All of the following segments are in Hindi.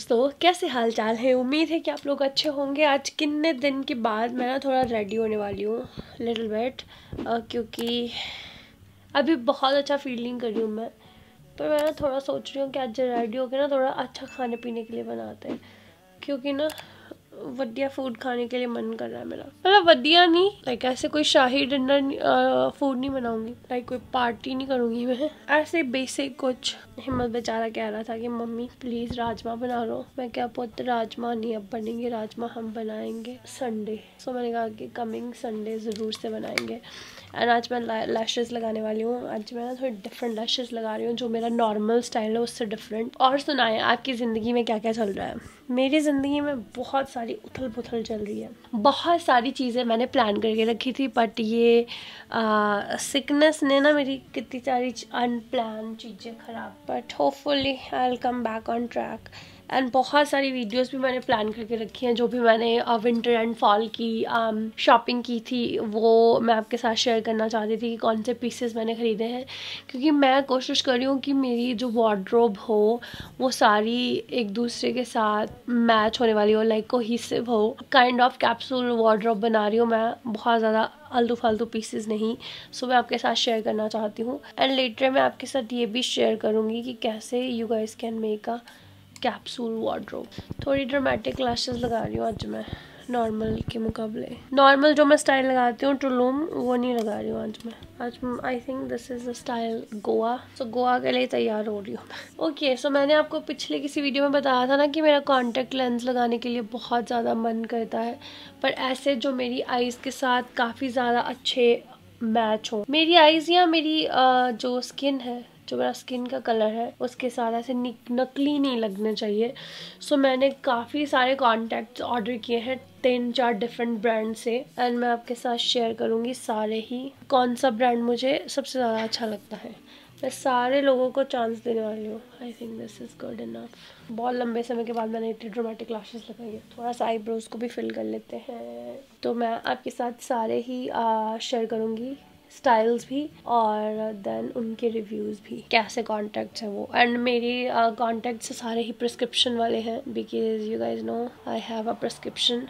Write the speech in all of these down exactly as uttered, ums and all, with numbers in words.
दोस्तों, कैसे हाल चाल है। उम्मीद है कि आप लोग अच्छे होंगे। आज कितने दिन के बाद मैं ना थोड़ा रेडी होने वाली हूँ, लिटिल बिट, क्योंकि अभी बहुत अच्छा फीलिंग कर रही हूँ मैं। पर मैं ना थोड़ा सोच रही हूँ कि आज रेडी होकर ना थोड़ा अच्छा खाने पीने के लिए बनाते हैं, क्योंकि ना वधिया फूड खाने के लिए मन कर रहा है मेरा। मतलब वधिया नहीं, लाइक ऐसे कोई शाही डिनर फूड नहीं बनाऊंगी, लाइक कोई पार्टी नहीं करूंगी मैं, ऐसे बेसिक कुछ। हिम्मत बेचारा कह रहा था कि मम्मी प्लीज राजमा बना लो। मैं क्या पुत्र, राजमा नहीं अब बनेंगे, राजमा हम बनाएंगे संडे। सो मैंने कहा कि कमिंग संडे ज़रूर से बनाएंगे। एंड आज मैं लैशेस लगाने वाली हूँ। आज मैं ना थोड़ी डिफरेंट लैशेस लगा रही हूँ, जो मेरा नॉर्मल स्टाइल है उससे डिफरेंट। और सुनाएं, आपकी ज़िंदगी में क्या क्या चल रहा है। मेरी ज़िंदगी में बहुत सारी उथल पुथल चल रही है। बहुत सारी चीज़ें मैंने प्लान करके रखी थी, बट ये सिकनेस ने ना मेरी कितनी सारी अनप्लान चीज़ें ख़राब। But hopefully I will come back on track. And बहुत सारी वीडियोस भी मैंने प्लान करके रखी हैं, जो भी मैंने विंटर एंड फॉल की शॉपिंग की थी वो मैं आपके साथ शेयर करना चाहती थी कि कौन से पीसेस मैंने ख़रीदे हैं। क्योंकि मैं कोशिश कर रही हूँ कि मेरी जो वार्डरोब हो वो सारी एक दूसरे के साथ मैच होने वाली हो, लाइक कोहेसिव हो। काइंड ऑफ कैप्सूल वार्डरोब बना रही हूँ मैं, बहुत ज़्यादा आलतू फालतू पीसेस नहीं। सो मैं आपके साथ शेयर करना चाहती हूँ। एंड लेटर मैं आपके साथ ये भी शेयर करूँगी कि कैसे you guys can make a capsule wardrobe. थोड़ी ड्रामेटिक लैशेस लगा रही हूँ आज मैं, नॉर्मल के मुकाबले। नॉर्मल जो मैं स्टाइल लगाती हूँ टुलूम, वो नहीं लगा रही हूँ आज मैं। आज I think this is the style Goa. So Goa के लिए तैयार हो रही हूँ मैं। ओके, सो मैंने आपको पिछले किसी वीडियो में बताया था ना कि मेरा कॉन्टेक्ट लेंस लगाने के लिए बहुत ज़्यादा मन करता है, पर ऐसे जो मेरी आईज़ के साथ काफ़ी ज़्यादा अच्छे मैच हो। मेरी आईज़ या मेरी uh, जो स्किन है, जो मेरा स्किन का कलर है, उसके साथ ऐसे नकली नहीं लगने चाहिए। सो so, मैंने काफ़ी सारे कॉन्टैक्ट्स ऑर्डर किए हैं तीन चार डिफरेंट ब्रांड से। एंड मैं आपके साथ शेयर करूँगी सारे ही, कौन सा ब्रांड मुझे सबसे ज़्यादा अच्छा लगता है। मैं सारे लोगों को चांस देने वाली हूँ। I think this is good enough. बहुत लंबे समय के बाद मैंने इतनी ड्रामेटिक लैशेस लगाई है। थोड़ा सा आईब्रोज को भी फिल कर लेते हैं। तो मैं आपके साथ सारे ही शेयर करूँगी, स्टाइल्स भी और देन उनके रिव्यूज़ भी, कैसे कॉन्टैक्ट्स हैं वो। एंड मेरी कॉन्टैक्ट्स सारे ही प्रिस्क्रिप्शन वाले हैं, because you guys know I have a prescription.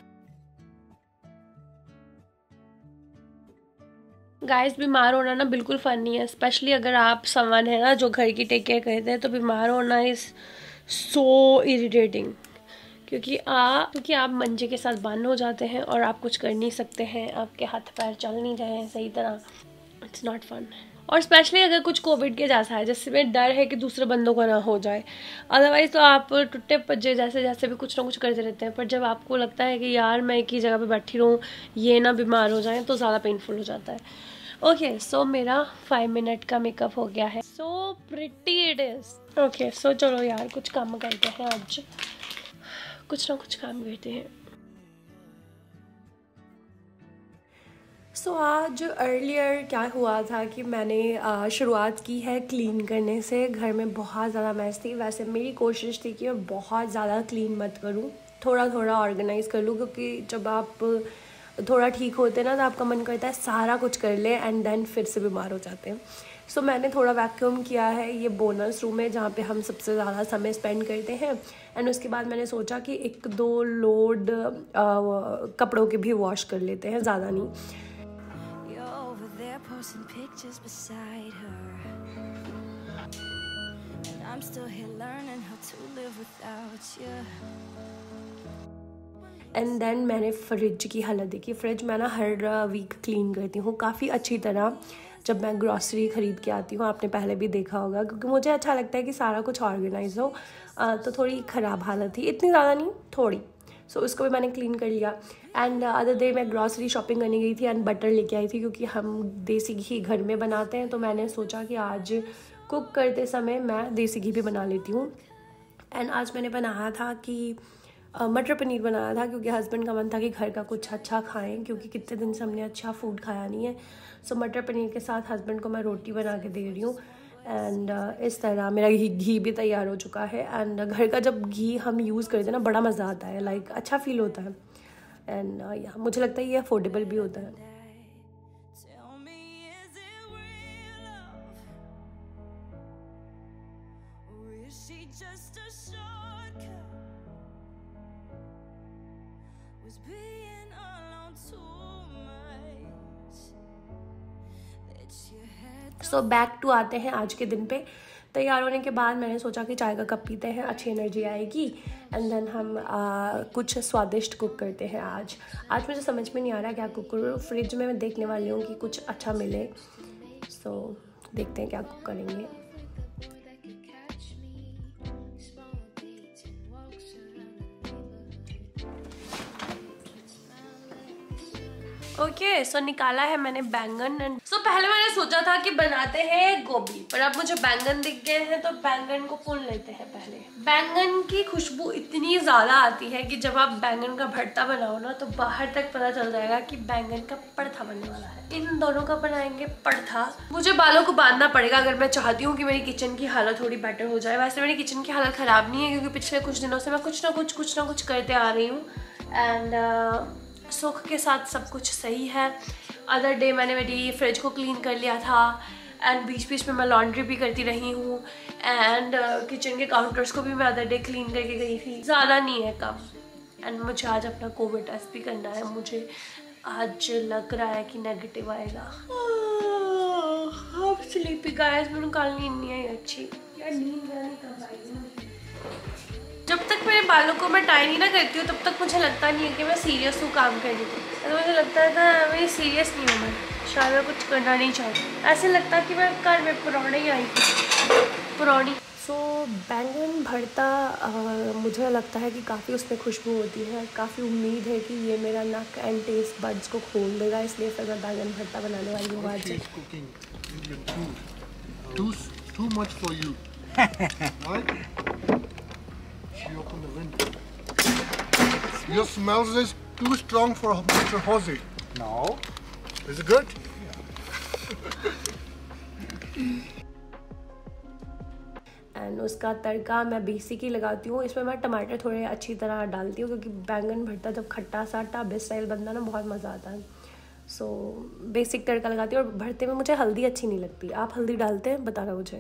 Guys, बीमार होना ना बिल्कुल फन नहीं है, स्पेशली अगर आप समवन है ना जो घर की टेक केयर करते हैं। तो बीमार होना इज़ सो इरिटेटिंग, क्योंकि आप क्योंकि आप मंजे के साथ बंद हो जाते हैं और आप कुछ कर नहीं सकते हैं, आपके हाथ पैर चल नहीं रहे सही तरह। It's not fun. और स्पेशली अगर कुछ कोविड के जैसा है, जिसमें डर है कि दूसरे बंदों का ना हो जाए। अदरवाइज तो आप टुट्टे पज्जे जैसे जैसे भी कुछ ना कुछ करते रहते हैं। पर जब आपको लगता है कि यार मैं एक ही जगह पे बैठी रहूँ, ये ना बीमार हो जाए, तो ज़्यादा पेनफुल हो जाता है। ओके, सो मेरा फाइव मिनट का मेकअप हो गया है। So pretty it is. Okay, so चलो यार कुछ काम करते हैं आज, कुछ ना कुछ काम करते हैं। सो so, आज अर्लियर क्या हुआ था कि मैंने शुरुआत की है क्लीन करने से। घर में बहुत ज़्यादा मैस थी। वैसे मेरी कोशिश थी कि मैं बहुत ज़्यादा क्लीन मत करूँ, थोड़ा थोड़ा ऑर्गेनाइज़ कर लूँ, क्योंकि जब आप थोड़ा ठीक होते हैं ना तो आपका मन करता है सारा कुछ कर ले एंड देन फिर से बीमार हो जाते हैं। सो so, मैंने थोड़ा वैक्यूम किया है। ये बोनस रूम है जहाँ पे हम सबसे ज़्यादा समय स्पेंड करते हैं। एंड उसके बाद मैंने सोचा कि एक दो लोड कपड़ों के भी वॉश कर लेते हैं, ज़्यादा नहीं। Posting pictures beside her, and I'm still here learning how to live without you. And then मैंने फ्रिज की हालत देखी। फ्रिज मैं ना हर वीक क्लीन करती हूँ काफ़ी अच्छी तरह, जब मैं ग्रॉसरी ख़रीद के आती हूँ। आपने पहले भी देखा होगा, क्योंकि मुझे अच्छा लगता है कि सारा कुछ ऑर्गेनाइज हो। तो थोड़ी ख़राब हालत थी, इतनी ज़्यादा नहीं, थोड़ी। सो so, उसको भी मैंने क्लीन कर लिया। एंड अदर डे मैं ग्रॉसरी शॉपिंग करने गई थी एंड बटर लेके आई थी, क्योंकि हम देसी घी घर में बनाते हैं। तो मैंने सोचा कि आज कुक करते समय मैं देसी घी भी बना लेती हूँ। एंड आज मैंने बनाया था कि मटर पनीर बनाया था, क्योंकि हस्बैंड का मन था कि घर का कुछ अच्छा खाएं, क्योंकि कितने दिन से हमने अच्छा फूड खाया नहीं है। सो मटर पनीर के साथ हस्बैंड को मैं रोटी बना के दे रही हूँ। एंड uh, इस तरह मेरा घी घी भी तैयार हो चुका है। एंड घर का जब घी हम यूज़ करते हैं ना, बड़ा मज़ा आता है, लाइक अच्छा फील होता है। एंड uh, या मुझे लगता है ये अफोर्डेबल भी होता है। सो बैक टू आते हैं आज के दिन पे। तैयार होने के बाद मैंने सोचा कि चाय का कप पीते हैं, अच्छी एनर्जी आएगी, एंड देन हम आ, कुछ स्वादिष्ट कुक करते हैं। आज आज मुझे समझ में नहीं आ रहा क्या कुक करूँ। फ्रिज में मैं देखने वाली हूँ कि कुछ अच्छा मिले, सो so, देखते हैं क्या कुक करेंगे। ओके okay, सो so निकाला है मैंने बैंगन एंड सो पहले मैंने सोचा था कि बनाते हैं गोभी, पर अब मुझे बैंगन दिख गए हैं तो बैंगन को भून लेते हैं। पहले बैंगन की खुशबू इतनी ज्यादा आती है कि जब आप बैंगन का भरता बनाओ ना तो बाहर तक पता चल जाएगा कि बैंगन का पड़था बनने वाला है। इन दोनों का बनाएंगे पड़था। मुझे बालों को बांधना पड़ेगा अगर मैं चाहती हूँ कि मेरी किचन की हालत थोड़ी बेटर हो जाए। वैसे मेरी किचन की हालत खराब नहीं है क्योंकि पिछले कुछ दिनों से मैं कुछ ना कुछ कुछ ना कुछ करते आ रही हूँ एंड सुख के साथ सब कुछ सही है। अदर डे मैंने मेरी फ्रिज को क्लीन कर लिया था एंड बीच बीच में मैं लॉन्ड्री भी करती रही हूँ एंड किचन के काउंटर्स को भी मैं अदर डे क्लीन करके गई थी। ज़्यादा नहीं है काम एंड मुझे आज अपना कोविड टेस्ट भी करना है। मुझे आज लग रहा है कि नेगेटिव आएगा। अब स्लीपी गाइस, मैंने कल नींद नहीं आई अच्छी यार। नींद आने कब आएगी? जब तक मेरे बालों को मैं टाई नहीं ना करती हूँ तब तक मुझे लगता नहीं है कि मैं सीरियस हूँ काम करने को। तो मुझे लगता है था मैं सीरियस नहीं हूँ, मैं शायद मैं कुछ करना नहीं चाहती। ऐसे लगता कि मैं घर में पुराने ही आई थी, पुरानी। सो so, बैंगन भरता आ, मुझे लगता है कि काफ़ी उसमें खुशबू होती है। काफ़ी उम्मीद है कि ये मेरा नक एंड टेस्ट बड्स को खोल देगा, इसलिए फिर मैं बैंगन भरता बनाने वाली हूँ आज। She opened the window. Your smells is too strong for Mister Jose. No. Is it good? And उसका तड़का मैं बेसिक ही लगाती हूँ। इसमें मैं टमाटर थोड़े अच्छी तरह डालती हूँ क्योंकि बैंगन भरता जब खट्टा सा ढाबे स्टाइल बनता ना बहुत मज़ा आता है। सो so, बेसिक तड़का लगाती हूँ। और भरते में मुझे हल्दी अच्छी नहीं लगती। आप हल्दी डालते हैं? बताना मुझे।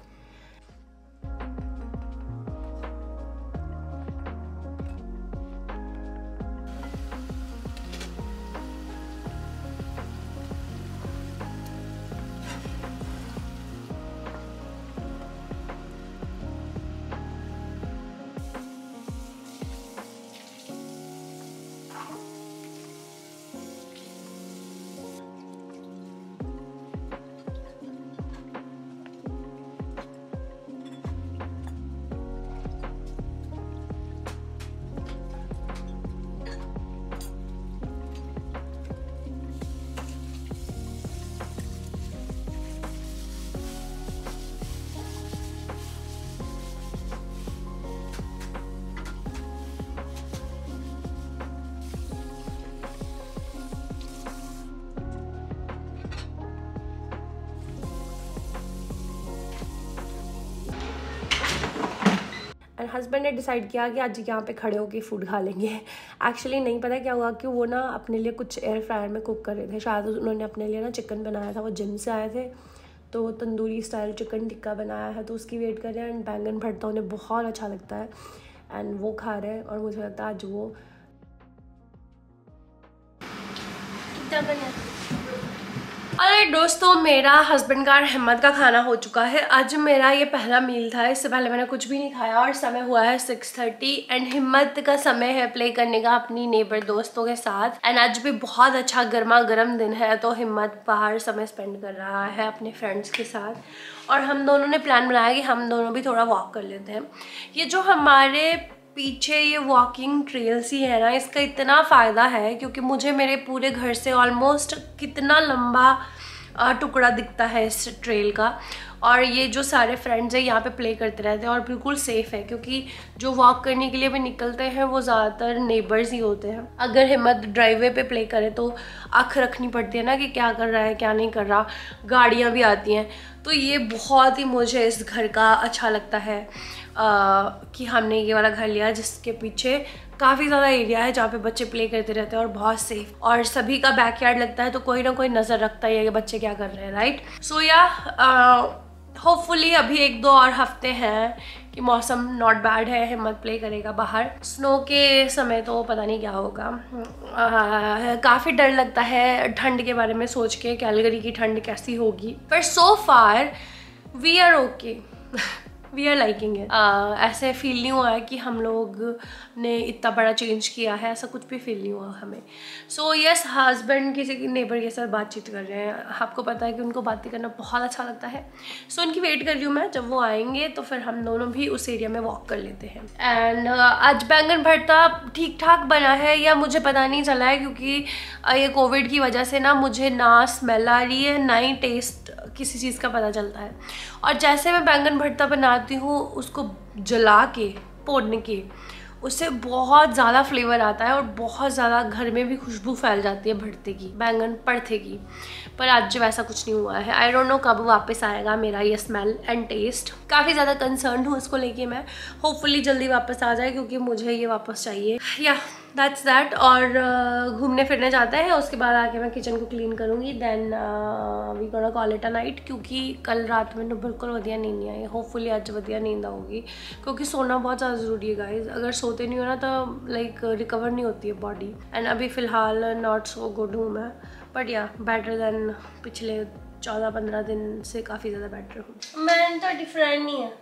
एंड हस्बैंड ने डिसाइड किया कि आज यहाँ पे खड़े होकर फूड खा लेंगे। एक्चुअली नहीं पता क्या हुआ कि वो ना अपने लिए कुछ एयर फ्रायर में कुक कर रहे थे। शायद उन्होंने अपने लिए ना चिकन बनाया था, वो जिम से आए थे तो तंदूरी स्टाइल चिकन टिक्का बनाया है तो उसकी वेट कर रहे हैं। एंड बैंगन भरता उन्हें बहुत अच्छा लगता है एंड वो खा रहे हैं और मुझे लगता है आज वो अरे दोस्तों, मेरा हस्बैंड का और हिम्मत का खाना हो चुका है। आज मेरा ये पहला मील था, इससे पहले मैंने कुछ भी नहीं खाया और समय हुआ है सिक्स थर्टी एंड हिम्मत का समय है प्ले करने का अपनी नेबर दोस्तों के साथ। एंड आज भी बहुत अच्छा गर्मा गर्म दिन है तो हिम्मत बाहर समय स्पेंड कर रहा है अपने फ्रेंड्स के साथ और हम दोनों ने प्लान बनाया कि हम दोनों भी थोड़ा वॉक कर लेते हैं। ये जो हमारे पीछे ये वॉकिंग ट्रेल्स ही है ना, इसका इतना फ़ायदा है क्योंकि मुझे मेरे पूरे घर से ऑलमोस्ट कितना लंबा टुकड़ा दिखता है इस ट्रेल का। और ये जो सारे फ्रेंड्स हैं यहाँ पे प्ले करते रहते हैं और बिल्कुल सेफ़ है क्योंकि जो वॉक करने के लिए भी निकलते हैं वो ज़्यादातर नेबर्स ही होते हैं। अगर हिम्मत ड्राइववे पे प्ले करे तो आँख रखनी पड़ती है ना कि क्या कर रहा है क्या नहीं कर रहा, गाड़ियाँ भी आती हैं। तो ये बहुत ही मुझे इस घर का अच्छा लगता है आ, कि हमने ये वाला घर लिया जिसके पीछे काफ़ी ज़्यादा एरिया है जहाँ पे बच्चे प्ले करते रहते हैं और बहुत सेफ और सभी का बैकयार्ड लगता है तो कोई ना कोई नज़र रखता ही है कि बच्चे क्या कर रहे हैं, राइट। सो या होपफुली अभी एक दो और हफ्ते हैं कि मौसम नॉट बैड है, हिम्मत प्ले करेगा बाहर। स्नो के समय तो पता नहीं क्या होगा। काफ़ी डर लगता है ठंड के बारे में सोच के, कैलगरी की ठंड कैसी होगी, पर so far we are okay, we are liking it. ऐसे फील नहीं हुआ है कि हम लोग ने इतना बड़ा चेंज किया है, ऐसा कुछ भी फील नहीं हुआ हमें। सो यस, हस्बैंड किसी नेबर के साथ बातचीत कर रहे हैं। आपको पता है कि उनको बातें करना बहुत अच्छा लगता है। सो so, उनकी वेट कर रही हूँ मैं, जब वो आएंगे तो फिर हम दोनों भी उस एरिया में वॉक कर लेते हैं। एंड uh, आज बैंगन भरता ठीक ठाक बना है या मुझे पता नहीं चला है, क्योंकि uh, ये कोविड की वजह से ना मुझे ना स्मेल आ रही है ना ही टेस्ट किसी चीज़ का पता चलता है। और जैसे मैं बैंगन भरता बनाती हूँ उसको जला के पोड़ने के, उससे बहुत ज़्यादा फ्लेवर आता है और बहुत ज़्यादा घर में भी खुशबू फैल जाती है भरते की, बैंगन भरते की। पर आज जो वैसा कुछ नहीं हुआ है। आई डोंट नो कब वापस आएगा मेरा ये स्मेल एंड टेस्ट। काफ़ी ज़्यादा कंसर्न हूँ इसको लेके मैं। होपफुली जल्दी वापस आ जाए क्योंकि मुझे ये वापस चाहिए। या दैट्स दैट। और uh, घूमने फिरने जाते हैं, उसके बाद आके मैं किचन को क्लीन करूँगी। Then we gonna call it a night, क्योंकि कल रात में बिल्कुल वधिया नींद नहीं आई। होपफुली आज वधिया नींद आऊगी, क्योंकि सोना बहुत ज़्यादा ज़रूरी है गाइज। अगर सोते नहीं हो ना तो लाइक रिकवर नहीं होती है बॉडी। एंड अभी फ़िलहाल नॉट सो गुड हूँ मैं, बट या बेटर देन पिछले चौदह पंद्रह दिन से काफ़ी ज़्यादा बेटर हूँ। मैं तो फ्रेंड नहीं है,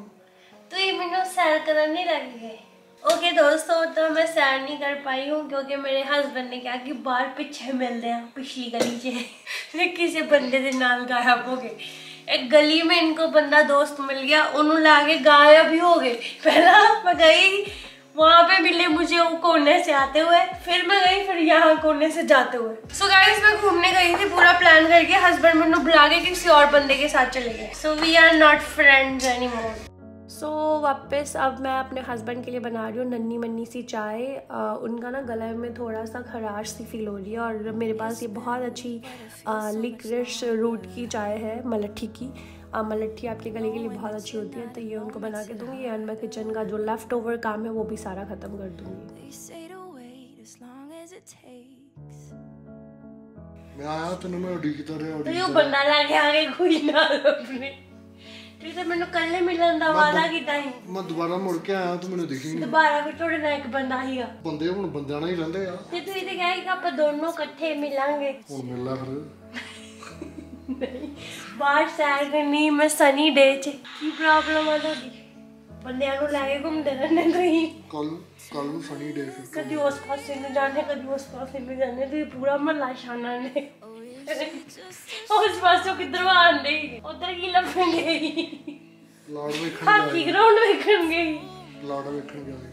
तो ये मैंने सैर करने लगी है। ओके okay, दोस्तों, तो मैं सैर नहीं कर पाई हूँ क्योंकि मेरे हस्बैंड ने कहा कि बाहर पीछे मिलते हैं पिछली गली से किसी बंदे के नाल गायब हो गए। एक गली में इनको बंदा दोस्त मिल गया, उन्होंने लाके गायब भी हो गए। पहला मैं गई वहाँ पे मिले मुझे वो कोने से आते हुए, फिर मैं गई फिर यहाँ कोने से जाते हुए। सो गाइस, मैं घूमने गई थी पूरा प्लान करके, हस्बैंड मैंने बुला के किसी और बंदे के साथ चले गए। So we are not friends anymore. So so, वापस अब मैं अपने हस्बैंड के लिए बना रही हूँ नन्ही मन्नी सी चाय। uh, उनका ना गले में थोड़ा सा खराश सी फील हो रही है, और मेरे पास ये बहुत अच्छी लिक्रिश रूट की चाय है, मलट्ठी की। uh, मलट्ठी आपके गले के लिए बहुत अच्छी होती है, तो ये उनको बना के दूँगी। एंड मैं किचन का जो लेफ़्ट ओवर काम है वो भी सारा ख़त्म कर दूँगी। मैं आया तो मैं उड़ीकता रहा तो ये बंदा लाके आगे कोई ना अपने ਤੇ ਮੈਨੂੰ ਕੱਲੇ ਮਿਲਣ ਦਾ ਵਾਦਾ ਕੀਤਾ ਸੀ। ਮੈਂ ਦੁਬਾਰਾ ਮੁੜ ਕੇ ਆਇਆ ਤੂੰ ਮੈਨੂੰ ਦਿਖੀ ਨਹੀਂ। ਦੁਬਾਰਾ ਵੀ ਤੁਹਾਡੇ ਨਾਲ ਇੱਕ ਬੰਦਾ ਸੀਗਾ। ਬੰਦੇ ਹੁਣ ਬੰਦਿਆਂ ਨਾਲ ਹੀ ਰਹਿੰਦੇ ਆ। ਤੇ ਤੁਸੀਂ ਤੇ ਕਹੇ ਕਿ ਆਪਾਂ ਦੋਨੋਂ ਇਕੱਠੇ ਮਿਲਾਂਗੇ। ਹੁਣ ਮਿਲ ਲੈ ਫਿਰ। ਨਹੀਂ, ਬਾਹਰ ਸੈਰ ਕਰਨੀ ਮੈਂ ਸਨੀ ਡੇ 'ਚ। ਕੀ ਪ੍ਰੋਬਲਮ ਆ ਤੁਹਾਡੀ? ਬੰਦਿਆਂ ਨੂੰ ਲੈ ਕੇ ਘੁੰਮਦੇ ਰਹਿੰਦੇ ਤੁਸੀਂ। ਕੱਲ ਕੱਲ ਨੂੰ ਸਨੀ ਡੇ ਫਿਰ। ਕਦੀ ਉਸ ਪਾਸੇ ਨੂੰ ਜਾਂਦੇ ਕਦੀ ਉਸ ਪਾਸੇ ਨੂੰ ਜਾਂਦੇ, ਤੁਸੀਂ ਪੂਰਾ ਮਹੱਲਾ ਛਾਣਾ ਨੇ। उस पासों किधर आंदे उधर की लभन गई लाड़ वेखण हाकी ग्राउंड वेखण गई लाड़ वेखण गई।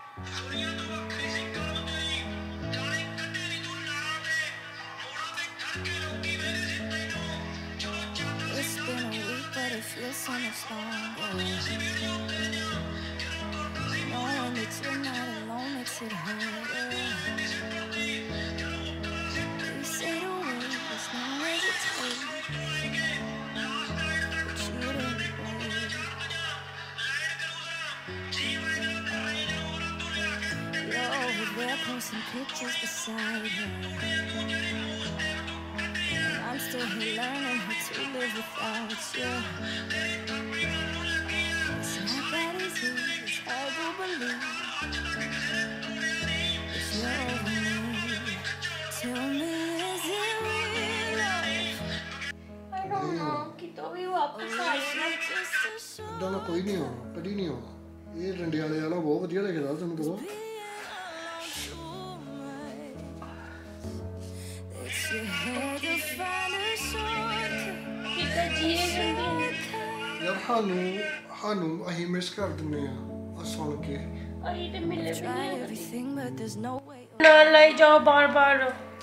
Posting pictures beside her, and I'm still here learning how to live without you. It's not that easy, it's hard to believe that you're over me. Tell me, is it real love? I don't know कि तो भी वापस आएगा। डाला कोई नहीं होना, कभी नहीं होना। ये रंडियाले वाला बहुत बढ़िया लगेगा तुमको पता। यार हानू हानू अही मिस कर दिने आ सुन के। अही ते मिले भी नहीं ना ले जाओ बार बार।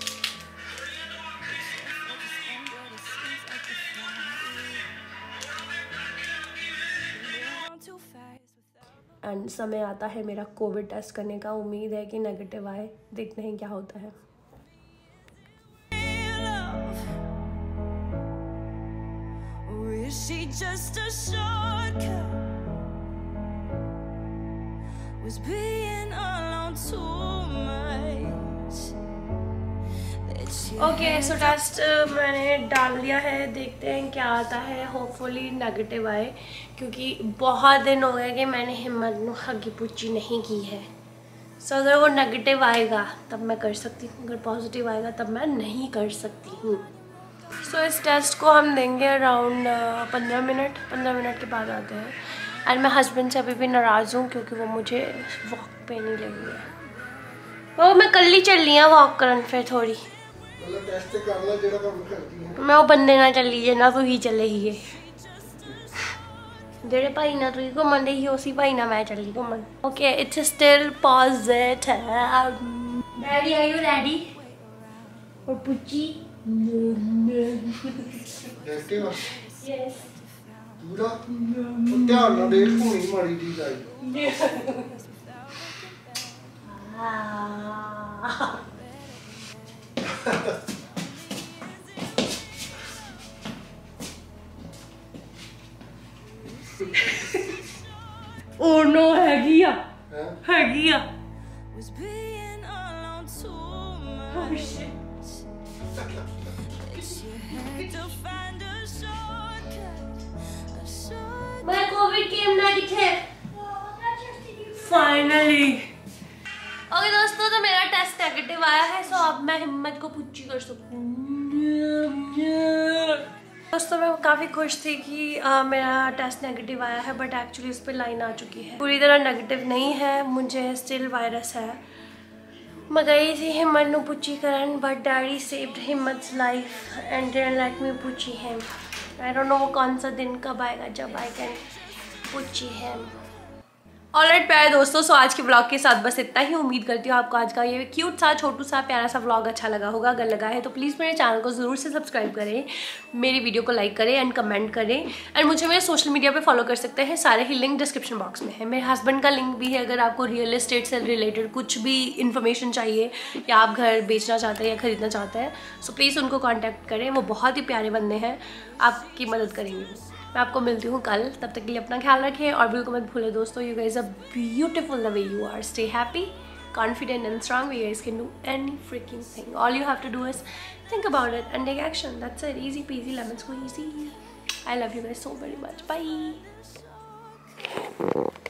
एंड समय आता है मेरा कोविड टेस्ट करने का। उम्मीद है कि नेगेटिव आए, देखते हैं क्या होता है। She just a shortcut, was being alone too much. Okay so taste मैंने डाल दिया है, देखते हैं क्या आता है। होपफुली नेगेटिव आए, क्योंकि बहुत दिन हो गए कि मैंने हिम्मत नू हगी पुची नहीं की है। सो so, अगर वो नेगेटिव आएगा तब मैं कर सकती हूँ, अगर पॉजिटिव आएगा तब मैं नहीं कर सकती हूँ। सो so, इस टेस्ट को हम देंगे अराउंड पंद्रह मिनट पंद्रह मिनट के बाद आते हैं। एंड मैं हस्बैंड से अभी भी नाराज़ हूँ क्योंकि वो मुझे वॉक पे नहीं लगी है। वो मैं कल ही चल रही हूँ वॉक करन, फिर थोड़ी मैं वो बंदे ना चली जे ना तू ही चले ही जेड़े भाई ना तू घूमन दे ही उसी भाई ना मैं चली घूमन। Okay it's still positive. Daddy are you ready? और पुची यस पूरा ध्यान ना देख होनी माड़ी दी जाए। Oh no, हैगी आ हैगी आ। Oh shit. मैं कोविड केम ना दिखे फाइनली। ओके दोस्तों, तो मेरा टेस्ट नेगेटिव आया है, सो अब मैं हिम्मत को पुच्ची कर सकती हूँ। दोस्तों मैं काफ़ी खुश थी कि आ, मेरा टेस्ट नेगेटिव आया है, बट एक्चुअली इस पर लाइन आ चुकी है। पूरी तरह नेगेटिव नहीं है, मुझे स्टिल वायरस है। मैं गई थी हिम्मत नू पुच्ची करन, but daddy saved Himmat's life and didn't let me पुच्ची हिम। आई डोंट नो वो कौन सा दिन कब आएगा जब आई कैन पुच्ची हिम। ऑलराइट प्यारे दोस्तों, सो आज के व्लॉग के साथ बस इतना ही। उम्मीद करती हूँ आपको आज का ये क्यूट सा छोटू सा प्यारा सा व्लॉग अच्छा लगा होगा। अगर लगा है तो प्लीज़ मेरे चैनल को ज़रूर से सब्सक्राइब करें, मेरी वीडियो को लाइक करें एंड कमेंट करें। एंड मुझे मेरे सोशल मीडिया पे फॉलो कर सकते हैं, सारे ही लिंक डिस्क्रिप्शन बॉक्स में है। मेरे हस्बैंड का लिंक भी है, अगर आपको रियल एस्टेट से रिलेटेड कुछ भी इन्फॉर्मेशन चाहिए या आप घर बेचना चाहते हैं या ख़रीदना चाहते हैं, सो प्लीज़ उनको कॉन्टैक्ट करें। वो बहुत ही प्यारे बंदे हैं, आपकी मदद करेंगे। मैं आपको मिलती हूँ कल, तब तक के लिए अपना ख्याल रखें और बिल्कुल मत भूलें दोस्तों, you guys are beautiful the way you are. Stay happy, confident and strong. You guys can do any freaking thing. All you have to do is think about it and take action. That's it. Easy peasy lemon squeezy. I love you guys so very much. Bye.